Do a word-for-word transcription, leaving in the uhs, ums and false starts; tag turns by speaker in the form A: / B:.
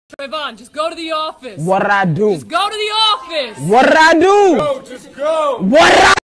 A: Trayvon, just go to the office.
B: What'd I do?
A: Just go to the office.
B: What'd I do?
C: Go, just go.
B: What'd I